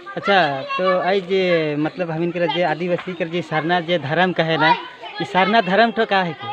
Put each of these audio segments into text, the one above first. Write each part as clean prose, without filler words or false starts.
अच्छा तो आज मतलब हम इनके जे आदिवासी कर जे सरना जे धर्म कहे ना, ये सरना धर्म तो का है कि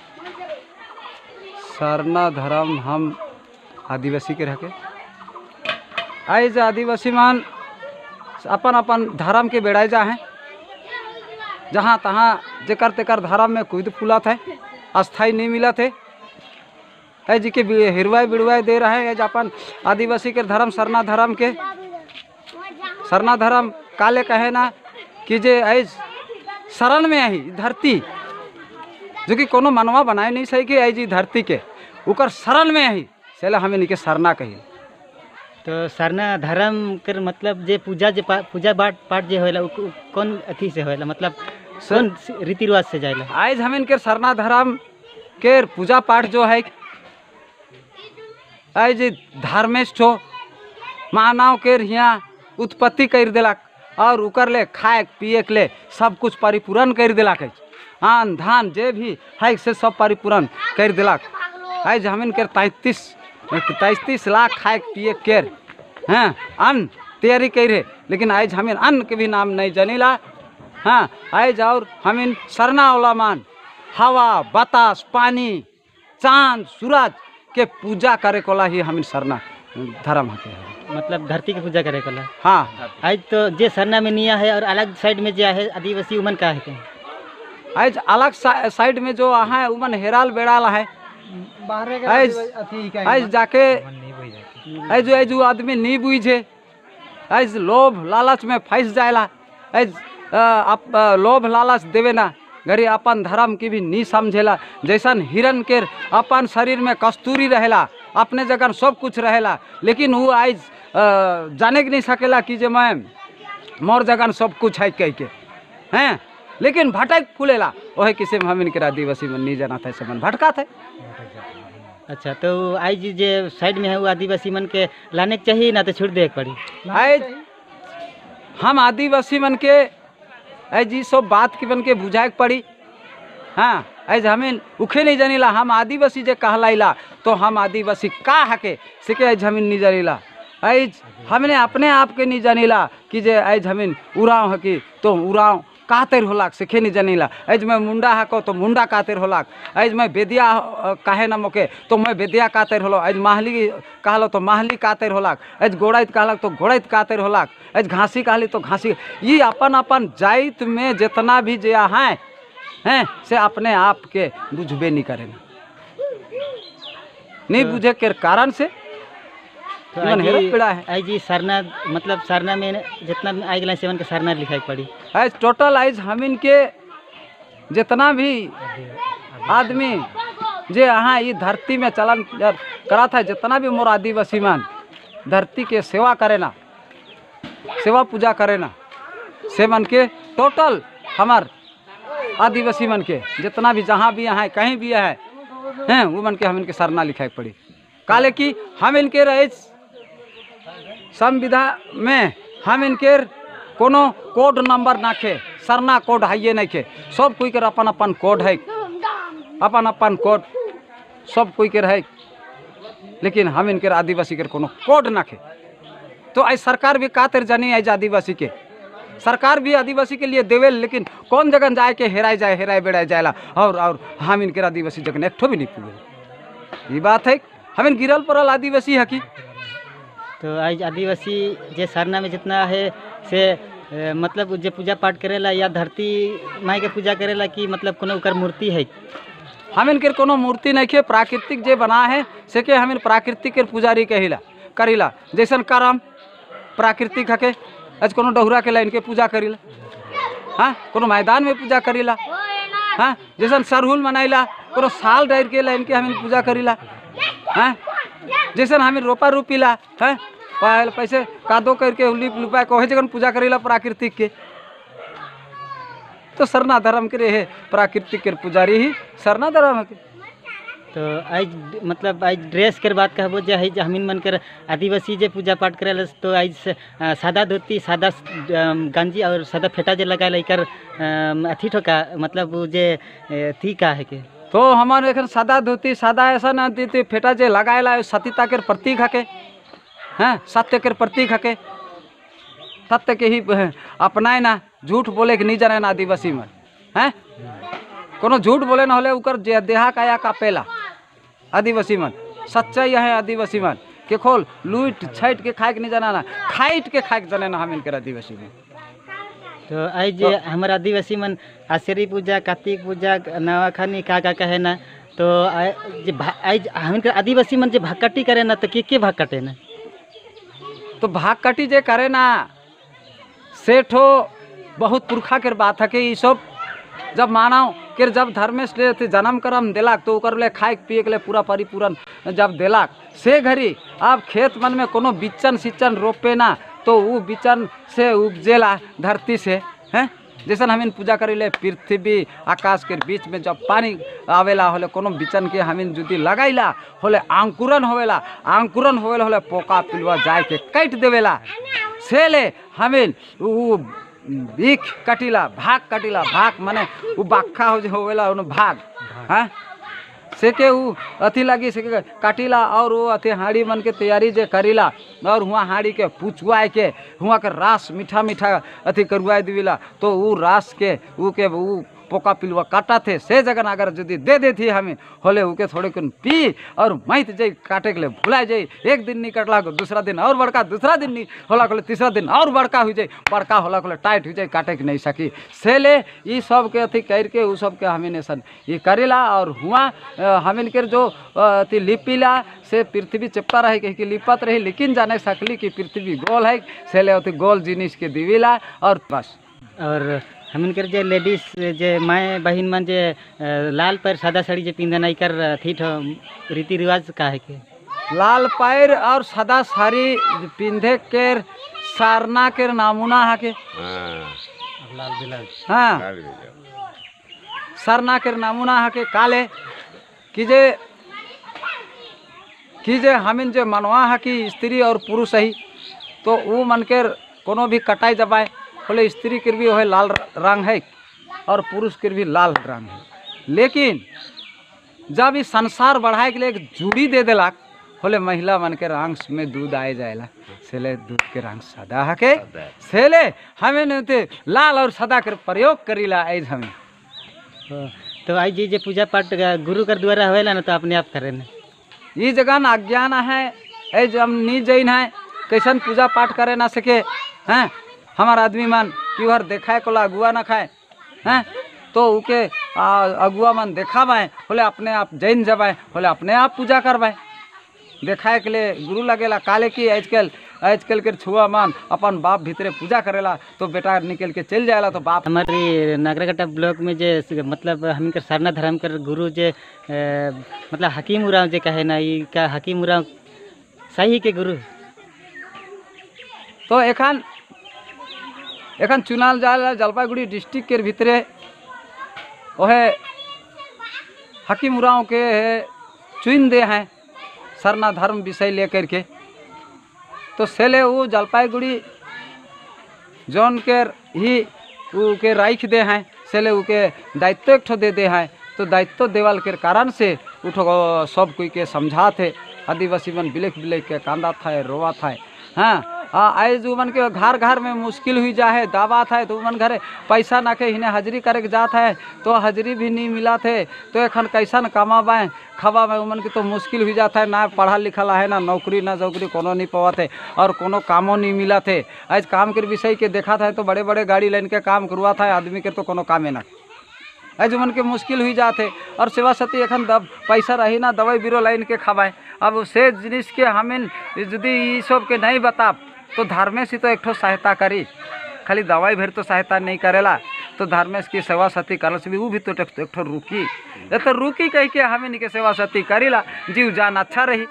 सरना धर्म हम आदिवासी के रखे आज आदिवासी मान अपन अपन धर्म के बेड़ाए जा हैं, जहाँ तहाँ जेकर तेकर धर्म में कूद फूलत है, अस्थाई नहीं मिलत है जी के हिरवाई बिड़वाई दे रहे हैं अपन आदिवासी के धर्म सरना धर्म के। सरना धर्म काले कहे ना कि जे ऐज शरण में आई धरती जो कि कोनो मनवा बनाए नहीं सही कि ऐज धरती के उकर शरण में आई चले हमें निके सरना कही। तो सरना धर्म कर मतलब जे पूजा जे पूजा पाठ जे होला कौन अथी से होला, मतलब कौन रीति रिवाज से जाएला? आज हम इनके सरना धर्म के पूजा पाठ जो है आज धर्मेश हो मानव के यहाँ उत्पत्ति कर दिलक और उकर ले खाए पिए के ले सब कुछ परिपूर्ण कर दिलक है, आन धान जे भी है से सब परिपूर्ण कर दिलक। आज हम इनके 33 लाख खाए पिए के हैं अन्न तैयारी करे, लेकिन आज हमें अन्न के भी नाम नहीं जनीला। हाँ आज और हमें सरना वाला मान हवा बतास पानी चांद सूरज के पूजा करे कोला ही हमें सरना धर्म है, मतलब धरती की पूजा करे कला। हाँ आज तो जे सरना में निया है और अलग साइड में जो है आदिवासी उमन का है आज अलग साइड में जो है उमन हेराल बेड़ाल है आज जाके आज जो आदमी नहीं बुझे आज लोभ लालच में फंस जाएला, आज लोभ लालच देवे ना गरी अपन धर्म की भी नहीं समझेला। जैसन हिरन के अपन शरीर में कस्तूरी रहेला अपने जगह सब कुछ रहेला, लेकिन वो आज जाने के नहीं सकेला कि जे मैं मोर जगह सब कुछ है कह के हैं, लेकिन भटक फूलेला वही किसी में हम इनके आदिवासी में नहीं जाना था से मन भटका थे। अच्छा तो आज जे साइड में है वो आदिवासी मन के लाने के चाहिए ना तो छूट दे पड़ी। आज हम आदिवासी मन के आज जी सब बात की बन के बुझाए पड़ी। हाँ आज हमें उखे नहीं जानीला हम आदिवासी जे कहलाइला तो हम आदिवासी का हके सिके आज हमें नहीं जानीला। आज हमने अपने आप के नहीं जानीला कि जे आज हमें उड़ाव हकी तो उड़ाव कातिर होलाक सिखे नहीं जानीला। आज मैं मुंडा हको तो मुंडा कातिर होलाक, आज मैं बेदिया काहे न मोके तो मैं बेदिया कातिर होलो, आज माहली कहलो तो माहली कातिर होलाक, आज गोड़ाइत कहलक तो गोड़ाइत कातिर होलाक, आज घासी कहली तो घासी। ये अपन अपन जाइत में जितना भी जे हैं से अपने आप के बुझबे नहीं करे नहीं बुझे के कारण से तो आज सरना मतलब सरना में जितना आई गला सेवन के सरना लिखाई पड़ी। आज टोटल आज हम इनके जितना भी आदमी जे यहाँ ये धरती में चलन करा था जितना भी मोर आदिवासी मान धरती के सेवा करे ना सेवा पूजा करे ना से मन के टोटल हमार आदिवासी मन के जितना भी जहाँ भी यहाँ कहीं भी है वो मन के हम इनके सरना लिखाई पड़ी। काले की हम इनके रहे संविधान में हम इनके कोनो कोड नंबर नाखे सरना कोड है नहीं के सब कोई के अपन अपन कोड है अपन अपन कोड सब कोई के रहे, लेकिन हम इनके आदिवासी के कोनो कोड नाखे। तो आज सरकार भी कातिर जानी आज आदिवासी के सरकार भी आदिवासी के लिए देवे, लेकिन कौन जगह जाए के हेराए बेड़ाए जाएला और हम इनके आदिवासी जगह एक ठो भी नहीं पूरे। ये बात है हमें गिरल पड़ल आदिवासी है कि तो आज आदिवासी जे सरना में जितना है से मतलब जे पूजा पाठ करेला या धरती माई के पूजा करेला कि मतलब कोनो उकर मूर्ति है? हम इनके कोनो मूर्ति नहीं के प्राकृतिक जे बना है से के हम प्राकृतिक के पुजारी कहिला करीला। जैसन करम प्राकृतिक हके आज कोनो डहुरा के लाइन के पूजा करीला, हाँ कोनो मैदान में पूजा करीला, हाँ जैसन सरहुल मनाइला कोनो साल डायर के लाइन के हम पूजा करीला, हाँ जैसन हमें रोपा रोपीला है पैसे कादो करके लिप लुपा के वही जगह पूजा करेला प्राकृतिक के। तो सरना धर्म के रहे प्राकृतिक के पुजारी ही सरना धर्म के। तो आज मतलब आज ड्रेस के बात कहबो जे है हमीन मन कर आदिवासी जे पूजा पाठ करेला तो आज सादा धोती सादा गंजी और सादा फेटा जे लगाए लेकर अथी ठोका मतलब वो जे थी का है के तो हमारे एखन सादा धोती सादा ऐसा ना देते फेटा जे लगाएला सतीता के प्रतीक हके, हैं सत्य के प्रतीक हके। तत्व के ही अपनाए ना, झूठ बोले के नहीं जाने ना आदिवासी मन हैं, कोनो झूठ बोले ना होले उकर देहा काया कापेला आदिवासी मन। सच्चाई है आदिवासी मन के खोल लूट छाइट के खाए के नहीं जाना ना, खाइट के खाए के जाने ना हम इनकर आदिवासी में। तो आज हमारा आदिवासी मन आश्री पूजा, कार्तिक पूजा, नवाखानी का कहे ना, तो आज हम आदिवासी मन जे भाग काटी करे ना, तो के भाग काटे ना, तो भाग काटी जे करे ना सेठो बहुत पुरखा के बात है कि ये सब जब मानव के जब धर्मेश ले जन्म करम दिलाक तो ओकर ले खाए पिए के लिए पूरा परिपूरण जब दिलाक से घड़ी अब खेत मन में कोनो बिचन सिचन रोपे ना, तो वो बिचन से उपजेला धरती से हैं। जैसे हम पूजा करेले पृथ्वी आकाश के बीच में जब पानी आवेला होले कोनो बिचन के हम जुदी लगाइला होले अंकुरन होवेला, अंकुरन होवेला होले पोका पिलुआ जाए के काट देवेला, से ले हमें वो बीख कटिला, भाग कटिला, भाग माने वो बाखा होवेला उन भाग हाँ से के वो अथी लगी से के काटिला और वो अथी हाड़ी मन के तैयारी जे करीला और हुआ हाड़ी के पुछुआए के हुआ के रास मीठा मीठा अथी करवाए दिला, तो वो रास के वो पोका पिलुआ काटा थे से जगह अगर यदि दे देती हमें होले उके थोड़े कुन पी और मैत जाई काटे के लिए भुला जाई, एक दिन नहीं कटला को दूसरा दिन और बड़का, दूसरा दिन नहीं होला को तीसरा दिन और बड़का हो जाए, बड़का होला को टाइट हो जाए, काटे के नहीं सकी से ले ये सब के अथी करके वो सब के हमें नेसन ये करेला। और हुआ हमें के जो अथी लिपीला से पृथ्वी चिपता रहे कि लिपत रही, लेकिन जाने सकली कि पृथ्वी गोल है से ले अथी गोल जिनिस के दिविला और बस। और हम इनकर जे लेडीज जे माए बहन मन जे लाल पैर सादा साड़ी जे पिंधन इकर थी रीति रिवाज का है के लाल पैर और सादा साड़ी पिंधे के सारना के नामुना है के हाँ सारना के नामुना है के काले कि जे हमिन जे मनवा है कि स्त्री और पुरुष ही, तो वो मन के कोनो भी कटाई जबाए बोले स्त्री के भी वह लाल रंग है और पुरुष के भी लाल रंग है, लेकिन जब इस संसार बढ़ाए के लिए एक जुड़ी दे दिलाक बोले महिला मन के रंग में दूध आए जाएला सेले दूध के रंग सादा है के सेले हमें नहीं लाल और सादा कर प्रयोग करीला आज हमें। तो आज जी जे पूजा पाठ गुरु कर द्वारा होएला ना, तो अपने आप करे ना, ये जगह ना अज्ञान है ऐज हम नी जैन है कैसन पूजा पाठ करे ना सके हैं। हमारा आदमी मन क्यों देखाए को अगुआ ना खाए हैं, तो उके अगुआ मन देखावाए बोले अपने आप जैन जबाए बोले अपने आप पूजा करवाए, देखाए के लिए गुरु लगेला काले की आजकल के छुआ मान अपन बाप भीतरे पूजा करेला तो बेटा निकल के चल जाएला, तो बाप हमारी नागराकटा ब्लॉक में जे मतलब हम सारना धर्म कर गुरु जे मतलब हकीम उराव जे कहे ना, ये का हकीम उराव सही के गुरु तो एखन चुनाल जाए जलपाईगुड़ी डिस्ट्रिक्ट के भीतरे वह हकीम उराव के चुन दे हैं सरना धर्म विषय लेकर के, तो सेले वो जलपाईगुड़ी जौन के ही वो के राइख दे हैं सेले उके दायित्व एक ठो दे हैं, तो दायित्व देवाल के कारण से उठो सब कोई के समझा थे आदिवासी मन बिलेक बिलेक के कांदा था रोवा था हाँ आज उमन के घर घर में मुश्किल हुई जाए दावा था, तो उमन घरे पैसा ना के इन्हें हाजिरी करे के जात है तो हाजिरी भी नहीं मिला थे, तो एखन कैसन कमाबाएँ खवाबाएँ उमन के तो मुश्किल हुई जाता है, ना पढ़ा लिखा है ना नौकरी ना चौकरी कोनो नहीं पावा थे और कोनो कामों नहीं मिला थे। आज काम के विषय के देखा था तो बड़े बड़े गाड़ी लाइन के काम करवा था आदमी के तो कोनो कामे ना, आज उमन के मुश्किल हुई जाते और सेवा सती एखन पैसा रही ना दवाई बीरो लाइन के खवाए। अब से जिनिस के हमें यदि ये सब के नहीं बता तो धर्मेश ही तो एक ठो सहायता करी, खाली दवाई भर तो सहायता नहीं करेला, तो धर्मेश की सेवा सती कर से भी वो भी तो एक ठो रुकी तो रुकी कह के हमें इनके सेवा सती करीला जीव जान अच्छा रही,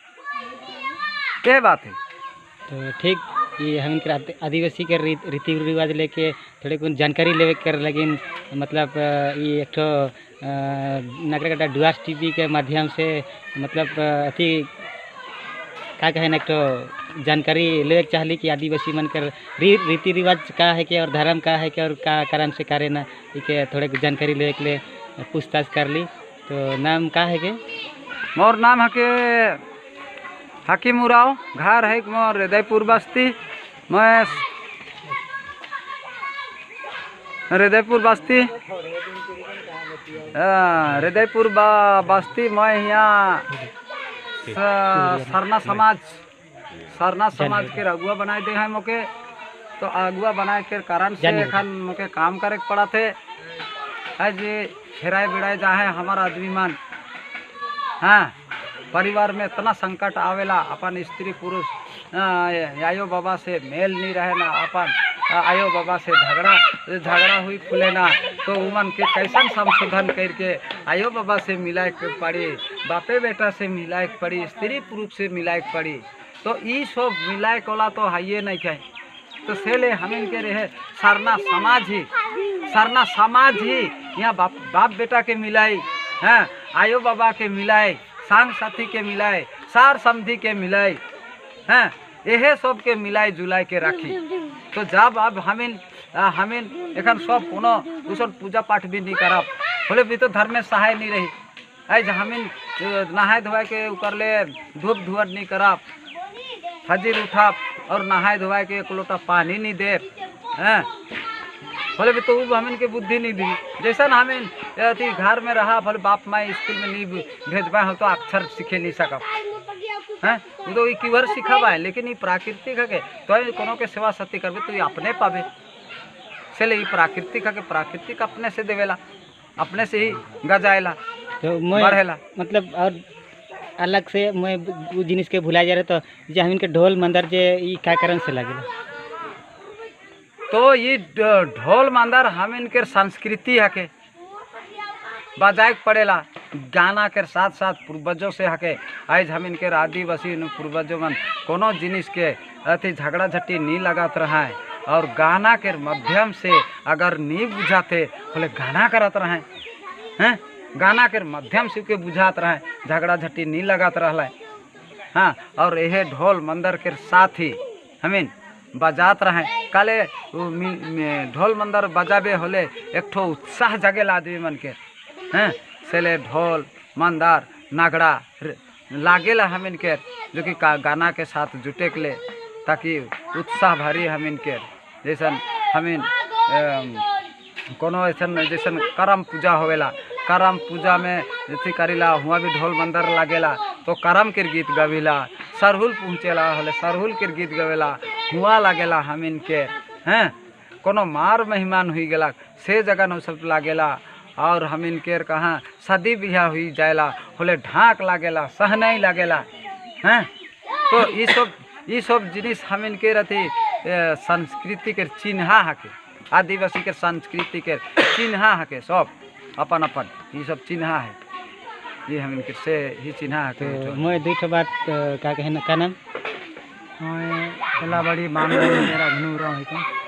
ये बात है। तो ठीक ये हम आदिवासी के रीति रिवाज लेके थोड़े कुछ जानकारी लेवे कर लगिन, मतलब ये एक ठो नागराकटा डुआर्स टीवी के माध्यम से मतलब अथी का कहे ना एक ठो जानकारी लेवे चाहली कि आदिवासी मन कर रीति रिवाज का है कि और धर्म का है कि और का कारण से करे ना, ये थोड़े जानकारी लेवे के लिए पूछताछ कर ली। तो नाम का है के मोर नाम है के हकीम उराव, घर है मोर हृदयपुर बस्ती, मैं हृदयपुर बस्ती हृदयपुर बस्ती मैं यहाँ सरना समाज के अगुआ बनाए दे हैं मोके। तो अगुआ बनाए के कारण से एखन मोके काम करे के पड़ा थे। आज हेराए बिड़ाए जाए हमारा आदमी मन। हाँ, परिवार में इतना संकट आवेला, अपन स्त्री पुरुष आयो बाबा से मेल नहीं रहे ना, अपन आयो बाबा से झगड़ा हुई खुले ना, तो उमन के कैसन संशोधन करके आयो बाबा से मिलाए के पड़ी, बापे बेटा से मिलाए के पड़ी, स्त्री पुरुष से मिलाए के पड़ी। तो ये सब मिलाए कोला तो हाइए नहीं कहे। तो सेले हम इनके रहे सरना समाज ही यहाँ बाप बेटा के मिलाई, हैं आयो बाबा के मिलाए, सांग साथी के मिलाए, सार समधी के मिलाए, हैं यह सब के मिलाई जुलाई के राखी। तो जब अब हमिन एखन सब कोनो दूसर पूजा पाठ भी नहीं करब, बोले भी तो धर्म में सहाय नहीं रही। आज हमिन नहाए धोए के कर ले धूप धुआर नहीं करब, फजीर उठब और नहाए धोए के एक लोटा पानी नहीं दे, हैं बोले भी तो हमिन के बुद्धि नहीं दी। जैसा हमिन अथी घर में रहा, भले बाप माँ स्कूल में नहीं भेजबा हम तो अक्षर सीखे नहीं सकब, हैं वो तो क्यूर सिखाबा है। लेकिन ये प्राकृतिक है तो कोनो के सेवा सती करबे तो ये अपने पावे से ले, प्राकृतिक है प्राकृतिक अपने से देवेला, अपने से ही गजाएला तो बढ़ेला। मतलब और अलग से मैं वो जिनिस के भुला जा रहे तो जे हम इनके ढोल मंदर जे ई का कारण से लगेला। तो ये ढोल मंदर हम इनके संस्कृति है के बजाए पड़ेला, गाना के साथ साथ पूर्वजों से हके। आज हम इनके आदिवासी पूर्वजों मन कोनो जिनिस के अति झगड़ा झट्टी नहीं लगात रहा है, और गाना के माध्यम से अगर नहीं बुझाते बोले गाना करत रहे हैं, गाना के माध्यम से के बुझात रहे, झगड़ा झट्टी नहीं लगात रहा। हाँ, और यह ढोल मंदर के साथ ही हमें बजात रहे। काले ढोल मंदर बजाबे होले एक ठो उत्साह जगेला आदमी मन के, हैं सेले ढोल मंदार नगड़ा लागेला हम इनके, जो कि गाना के साथ जुटे के ले, ताकि उत्साह भरी हम इनके। जैसन हमिन कोनो ऐसा जैसन करम पूजा होवेला, करम पूजा में जैसे करीला हुआ भी ढोल मंदर लागेला तो करम के गीत गवेला, सरहुल पहुँचेला होले सरहुल के गीत गवेला, हुआ लागेला हम इनके। हैं कोनो मार मेहमान हुई गेला से जगह न सब लागेला, और हम इनके कहाँ शादी बियाह हुई जाएला होले ढाक लागेला, सहनाई लागेला। हैं तो ये सब जिनिस हम इनके रहती संस्कृति के चिन्हा हके, आदिवासी के संस्कृति के चिन्हा हके, सब अपन अपन ये सब चिन्हा है, ये हम इनके से ही चिन्हा है। तो मैं दूठो बात का कहे का नाम पहला बड़ी मामला मेरा घनूरा है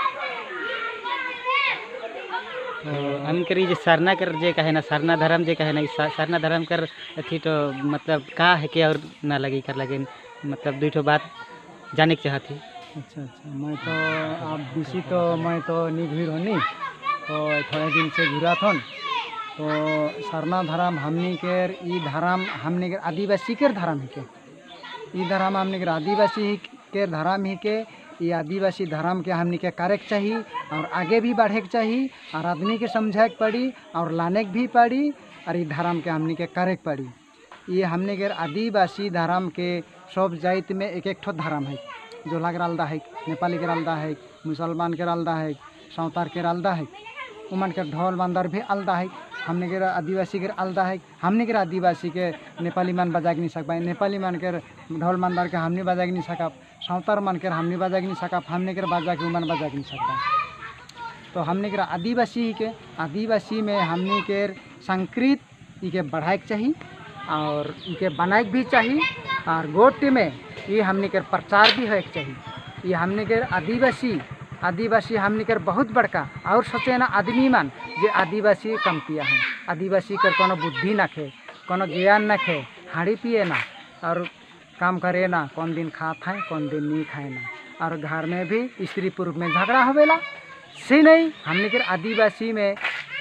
तो हम करी जे सरना कर जे कहे ना, सरना धर्म जे कहे ना, सरना धर्म कर अथी तो मतलब का है के और ना लगी कर लगे, मतलब दूठो बात जाने के चाहती। अच्छा, मैं तो आप बीसी तो मैं तो नहीं घूर होनी, तो थोड़े दिन से घूरा थन। तो सरना धर्म हमनी के ई धर्म हमने के आदिवासी के धर्म ही के, ई धर्म हमने के आदिवासी के धर्म ही के, ये आदिवासी धर्म के हमने के करे के चाहिए और आगे भी बढ़े के चाहिए, और आदमी के समझे के पड़ी और लाने के भी पड़ी, और ये धर्म के हमने के करे के पड़ी। ये हमने के आदिवासी धर्म के सब जाति में एक एक ठो धर्म है, जोला के अलदा है, नेपाली के अलदा है, मुसलमान के अलदा है, सावतार के अलदा है, उमन के ढोल मंदर भी अलदा है, हमने के आदिवासी के अलदा है। हमने के आदिवासी के नेपाली मन बजा के नहीं सकब, नेपाली मन के ढोल मंदर के हमने बजा के नहीं सकब, सावतार मन के हमने बजा के नहीं सकब, हमने के बजा के उमन बजा के नहीं सकब। तो हमने के आदिवासी में हमने के संस्कृत के बढ़ाए के चाहिए और इनके बनाए भी चाहिए, और गोट में ये हमने के प्रचार भी है चाहिए। ये हमने के आदिवासी हमने के बहुत बड़का, और सोचे ना आदमी मन जे आदिवासी कमतिया है, आदिवासी कर कोनो बुद्धि न खे, कोनो ज्ञान न खे, हाड़ी पिए ना और काम करे ना, कौन दिन खात है कौन दिन नहीं खाए ना, और घर में भी स्त्री पुरुष में झगड़ा होवेला। से नहीं हमने के आदिवासी में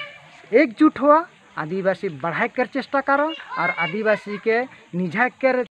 एकजुट हुआ, आदिवासी बढ़ाए कर चेष्टा करो और आदिवासी के निझा कर